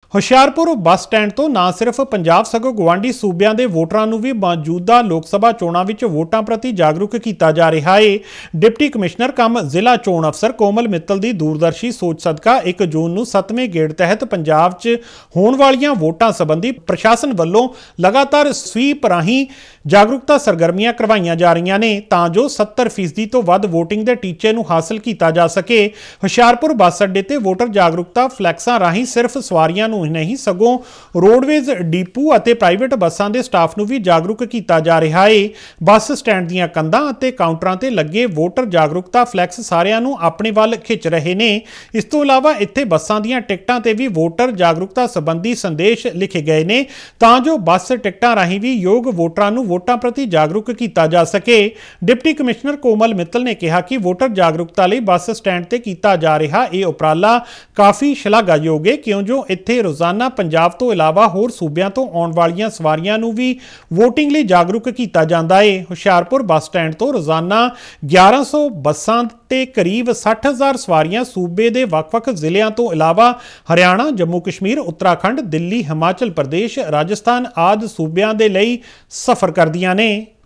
Hoshiarpur bus stand ਤੋਂ ਨਾ ਸਿਰਫ ਪੰਜਾਬ ਸਗੋਂ ਗੁਆਂਢੀ ਸੂਬਿਆਂ ਦੇ ਵੋਟਰਾਂ ਨੂੰ ਵੀ ਮੌਜੂਦਾ ਲੋਕ ਸਭਾ ਚੋਣਾਂ ਵਿੱਚ ਵੋਟਾਂ ਪ੍ਰਤੀ ਜਾਗਰੂਕ ਕੀਤਾ ਜਾ ਰਿਹਾ ਹੈ। ਡਿਪਟੀ ਕਮਿਸ਼ਨਰ ਕਮ ਜ਼ਿਲ੍ਹਾ ਚੋਣ ਅਫਸਰ ਕੋਮਲ ਮਿੱਤਲ ਦੀ ਦੂਰਦਰਸ਼ੀ ਸੋਚ ਸਦਕਾ 1 ਜੂਨ ਨੂੰ 7ਵੇਂ ਗੇੜ ਤਹਿਤ ਪੰਜਾਬ 'ਚ ਹੋਣ ਵਾਲੀਆਂ ਵੋਟਾਂ ਸੰਬੰਧੀ ਪ੍ਰਸ਼ਾਸਨ ਵੱਲੋਂ ਲਗਾਤਾਰ ਸਵੀਪ ਰਾਹੀਂ ਜਾਗਰੂਕਤਾ ਸਰਗਰਮੀਆਂ ਕਰਵਾਈਆਂ ਜਾ ਰਹੀਆਂ ਨੇ ਤਾਂ ਜੋ 70% ਤੋਂ ਵੱਧ ਵੋਟਿੰਗ ਦੇ ਟੀਚੇ ਨੂੰ ਹਾਸਲ ਕੀਤਾ ਜਾ ਸਕੇ। ਹੁਸ਼ਿਆਰਪੁਰ ਬੱਸ ਅੱਡੇ ਤੇ ਵੋਟਰ ਜਾਗਰੂਕਤਾ ਫਲੈਕਸਾਂ ਰਾਹੀਂ ਸਿਰਫ ਸਵਾਰੀਆਂ ਨੂੰ नहीं सगों रोडवेज डिपू और प्राइवेट बसां दे स्टाफ नूं भी जागरूक किया जा रहा है। बस स्टैंड दीआं कंधां अते काउंटरां ते लगे वोटर जागरूकता फ्लैक्स सारिआं नूं अपने वल खिच रहे ने। इस तों इलावा इत्थे बसां दीआं टिकटां ते भी वोटर जागरूकता संबंधी संदेश लिखे गए ने तां जो बस टिकटां राहीं भी योग वोटरां नूं वोटां प्रति जागरूक किया जा सके। डिप्टी कमिश्नर कोमल मित्तल ने कहा कि वोटर जागरूकता लई बस स्टैंड ते किया जा रहा यह उपराला काफ़ी शलाघायोग है क्यों जो इत्थे रोजाना पंजाब तो इलावा होर सूबियां तो आउण वालियां सवारियां नूं भी वोटिंग लई जागरूक किया जांदा है। हुशियारपुर बस स्टैंड तो रोजाना 1100 बसां ते करीब 60,000 सवारियां सूबे दे वख-वख जिलियां तो इलावा हरियाणा, जम्मू कश्मीर, उत्तराखंड, दिल्ली, हिमाचल प्रदेश, राजस्थान आदि सूबियां दे लई सफर करदियां ने।